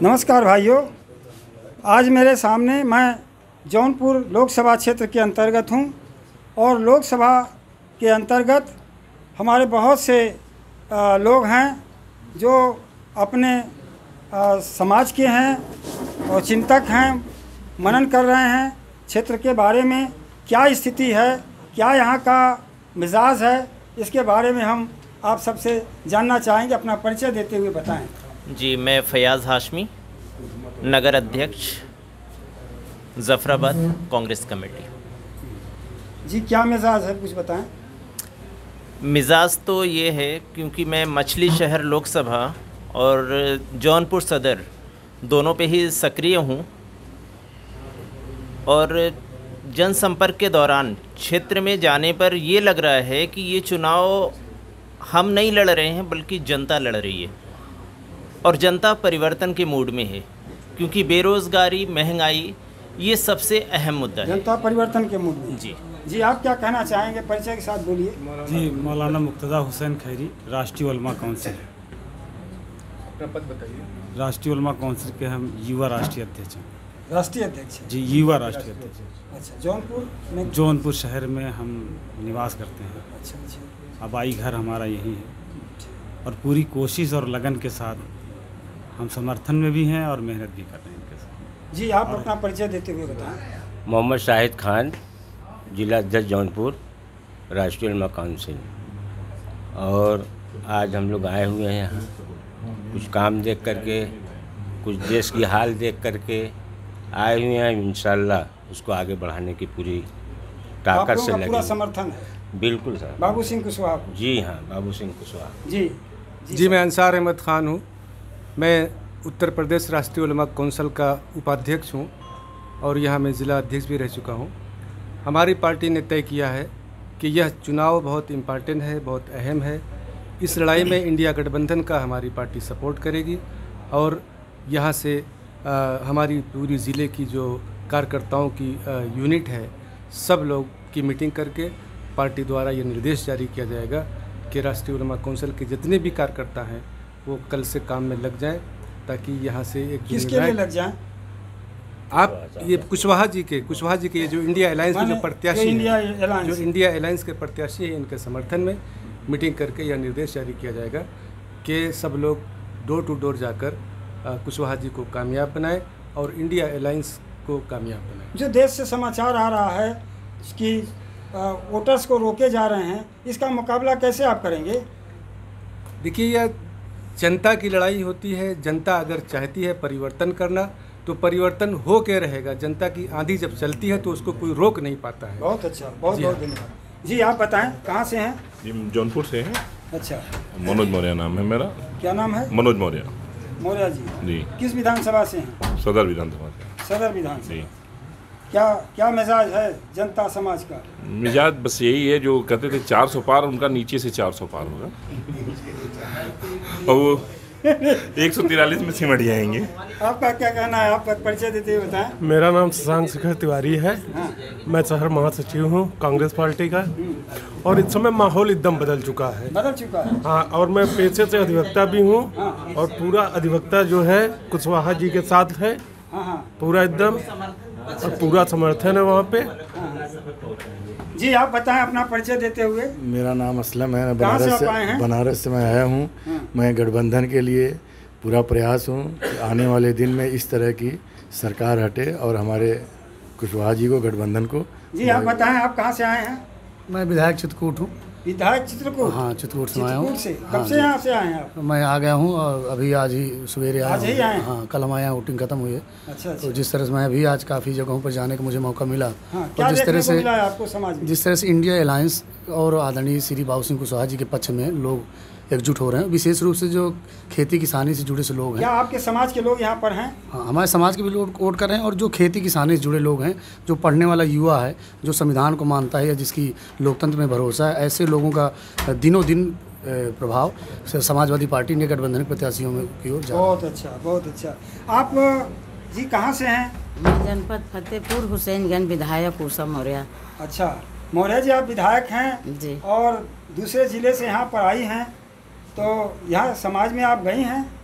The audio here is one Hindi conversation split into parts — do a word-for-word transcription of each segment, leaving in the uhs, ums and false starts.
नमस्कार भाइयों, आज मेरे सामने मैं जौनपुर लोकसभा क्षेत्र के अंतर्गत हूं और लोकसभा के अंतर्गत हमारे बहुत से आ, लोग हैं जो अपने आ, समाज के हैं और चिंतक हैं, मनन कर रहे हैं क्षेत्र के बारे में। क्या स्थिति है, क्या यहाँ का मिजाज है, इसके बारे में हम आप सबसे जानना चाहेंगे। अपना परिचय देते हुए बताएं। जी, मैं फयाज़ हाशमी, नगर अध्यक्ष ज़फ़राबाद कांग्रेस कमेटी। जी, क्या मिजाज है, कुछ बताएं। मिजाज तो ये है क्योंकि मैं मछली शहर लोकसभा और जौनपुर सदर दोनों पे ही सक्रिय हूँ और जनसंपर्क के दौरान क्षेत्र में जाने पर ये लग रहा है कि ये चुनाव हम नहीं लड़ रहे हैं बल्कि जनता लड़ रही है और जनता परिवर्तन के मूड में है क्योंकि बेरोज़गारी, महंगाई ये सबसे अहम मुद्दा है। जनता परिवर्तन के मूड में। जी जी, आप क्या कहना चाहेंगे, परिचय के साथ बोलिए। जी, मौलाना मुक्तदा हुसैन खैरी, राष्ट्रीय उलमा काउंसिल। अपना पद बताइए। राष्ट्रीय उलमा काउंसिल के हम युवा राष्ट्रीय अध्यक्ष हैं। राष्ट्रीय अध्यक्ष हैं। जी, युवा राष्ट्रीय अध्यक्ष। अच्छा, जौनपुर में। जौनपुर शहर में हम निवास करते हैं। अच्छा अच्छा। आबाई घर हमारा यही है और पूरी कोशिश और लगन के साथ हम समर्थन में भी हैं और मेहनत भी कर रहे हैं इनके साथ। जी, आप अपना परिचय देते हुए बताएं। मोहम्मद शाहिद खान, जिला अध्यक्ष जौनपुर, राष्ट्रीय उलमा काउंसिल। और आज हम लोग आए हुए हैं यहाँ कुछ काम देख करके, कुछ देश की हाल देख करके आए हुए हैं। इंशाल्लाह उसको आगे बढ़ाने की पूरी ताकत से लगे। पूरा समर्थन है। बिल्कुल सर। बाबू सिंह कुशवाहा। जी हाँ, बाबू सिंह कुशवाहा। जी जी, जी मैं अंसार अहमद खान हूँ। मैं उत्तर प्रदेश राष्ट्रीय उलमा काउंसिल का उपाध्यक्ष हूँ और यहाँ मैं ज़िला अध्यक्ष भी रह चुका हूँ। हमारी पार्टी ने तय किया है कि यह चुनाव बहुत इम्पॉर्टेंट है, बहुत अहम है। इस लड़ाई में इंडिया गठबंधन का हमारी पार्टी सपोर्ट करेगी और यहाँ से आ, हमारी पूरी ज़िले की जो कार्यकर्ताओं की आ, यूनिट है, सब लोग की मीटिंग करके पार्टी द्वारा ये निर्देश जारी किया जाएगा कि राष्ट्रीय उलमा काउंसिल के जितने भी कार्यकर्ता हैं वो कल से काम में लग जाएं ताकि यहाँ से एक किसके लिए लग जाएं? आप ये कुशवाहा जी के कुशवाहा जी के जो इंडिया अलायंस के जो प्रत्याशी हैं, जो इंडिया अलायंस के प्रत्याशी हैं, इनके समर्थन में मीटिंग करके यह निर्देश जारी किया जाएगा कि सब लोग डोर टू डोर जाकर कुशवाहा जी को कामयाब बनाएं और इंडिया अलायंस को कामयाब बनाएं। जो देश से समाचार आ रहा है कि वोटर्स को रोके जा रहे हैं, इसका मुकाबला कैसे आप करेंगे? देखिए, यह जनता की लड़ाई होती है। जनता अगर चाहती है परिवर्तन करना तो परिवर्तन हो के रहेगा। जनता की आंधी जब चलती है तो उसको कोई रोक नहीं पाता है। बहुत अच्छा, बहुत बहुत धन्यवाद। जी, आप बताएं, कहाँ से हैं? जी, जौनपुर से हैं। अच्छा। मनोज मौर्य नाम है मेरा। क्या नाम है? मनोज मौर्य। मौर्य जी। जी। किस विधानसभा से हैं? सदर विधानसभा से। सदर विधानसभा। जी। क्या क्या मिजाज है जनता समाज का? मिजाज बस यही है जो कहते थे चार सौ पार, उनका नीचे से चार सौ पार होगा और वो एक सौ तिरालीस में सिमट जाएंगे। आपका क्या कहना है? आपका परिचय देते हुए बताएं। मेरा नाम शशांक शेखर तिवारी है। हाँ। मैं शहर महासचिव हूँ कांग्रेस पार्टी का और इस समय माहौल एकदम बदल चुका है। बदल चुका है। हाँ, और मैं पेशे से अधिवक्ता भी हूँ। हाँ। और पूरा अधिवक्ता जो है कुशवाहा जी के साथ है। हाँ। पूरा एकदम और पूरा समर्थन है वहाँ पे। जी, आप बताएं अपना परिचय देते हुए। मेरा नाम असलम है। बनारस से बनारस से मैं आया हूँ। मैं गठबंधन के लिए पूरा प्रयास हूँ कि आने वाले दिन में इस तरह की सरकार हटे और हमारे कुशवाहा जी को, गठबंधन को। जी, आप बताएं, आप कहाँ से आए हैं? मैं विधायक चित्रकूट हूँ। विधायक चित्रकूट? हाँ, चित्रकूट से आया हूँ। से कब से यहाँ से आए हैं आप? मैं आ गया हूँ और अभी आज ही सवेरे आया। आज ही आए? हाँ, कल हमारे यहाँ वोटिंग खत्म हुई है। अच्छा, अच्छा। तो जिस तरह से मैं भी आज काफ़ी जगहों पर जाने का मुझे मौका मिला। हाँ, क्या और जिस तरह से आपको समाज में? जिस तरह से इंडिया अलायंस और आदरणीय श्री बाबू सिंह कुशवाहा जी के पक्ष में लोग एकजुट हो रहे हैं, विशेष रूप से जो खेती किसानी से जुड़े से लोग हैं। क्या आपके समाज के लोग यहाँ पर हैं? हाँ, हमारे समाज के भी लोग वोट कर रहे हैं और जो खेती किसानी से जुड़े लोग हैं, जो पढ़ने वाला युवा है, जो संविधान को मानता है या जिसकी लोकतंत्र में भरोसा है, ऐसे लोगों का दिनों दिन प्रभाव समाजवादी पार्टी ने गठबंधन प्रत्याशियों में की ओर जा रहा है। बहुत अच्छा, बहुत अच्छा। आप जी कहाँ से हैं? मैं जनपद फतेहपुर हुसैनगंज, विधायक उषा मौर्य। अच्छा, मौर्य जी, आप विधायक हैं जी और दूसरे ज़िले से यहाँ पर आई हैं, तो यहाँ समाज में आप गई हैं,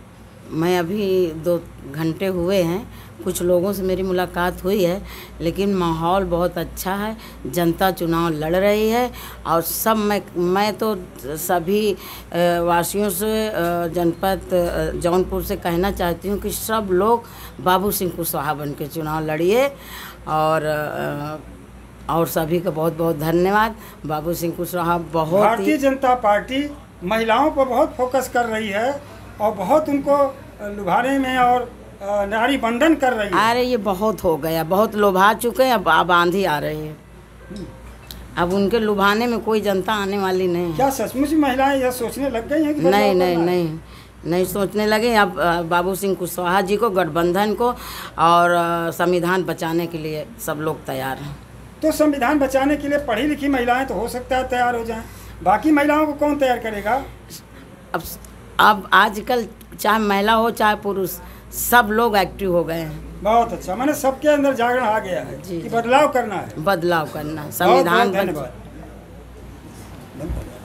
मैं अभी दो घंटे हुए हैं, कुछ लोगों से मेरी मुलाकात हुई है, लेकिन माहौल बहुत अच्छा है। जनता चुनाव लड़ रही है और सब मैं मैं तो सभी वासियों से जनपद जौनपुर से कहना चाहती हूँ कि सब लोग बाबू सिंह कुशवाहा बन के चुनाव लड़िए। और और सभी का बहुत बहुत धन्यवाद। बाबू सिंह कुशवाहा बहुत भारतीय जनता पार्टी महिलाओं पर बहुत फोकस कर रही है और बहुत उनको लुभाने में और नारी बंधन कर रही है। अरे ये बहुत हो गया, बहुत लुभा चुके हैं, अब अब आंधी आ रही है। अब उनके लुभाने में कोई जनता आने वाली नहीं। क्या सचमुच महिलाएं यह सोचने लग गई हैं कि नहीं नहीं नहीं नहीं सोचने लगे। अब बाबू सिंह कुशवाहा जी को, गठबंधन को और संविधान बचाने के लिए सब लोग तैयार हैं। तो संविधान बचाने के लिए पढ़ी लिखी महिलाएं तो हो सकता है तैयार हो जाएं, बाकी महिलाओं को कौन तैयार करेगा? अब अब आजकल चाहे महिला हो चाहे पुरुष, सब लोग एक्टिव हो गए हैं। बहुत अच्छा, मैंने सबके अंदर जागरण आ गया है कि बदलाव करना है, बदलाव करना, संविधान। धन्यवाद।